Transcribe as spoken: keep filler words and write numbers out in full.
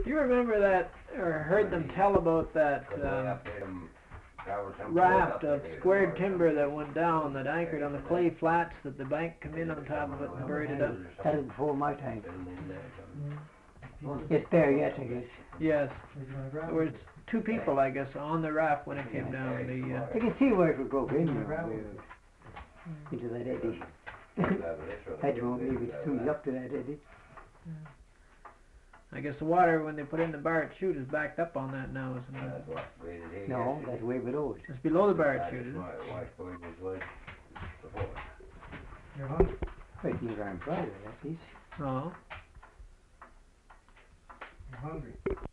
you remember that, or heard them tell about that um, raft of squared timber that went down, that anchored on the clay flats, that the bank come in on top of it and buried it up? That was before my time. It's there yet, I guess. Yes. There was two people, I guess, on the raft when it came down. The, uh, I can see where it would go in, you know, into that eddy. I don't know, maybe it swims up to that eddy. I guess the water, when they put in the Barret Chute, is backed up on that now, isn't it? No, that's way below it. It's below the Barret Chute, isn't it? Right near Iron Friday, that piece. Oh. I'm hungry.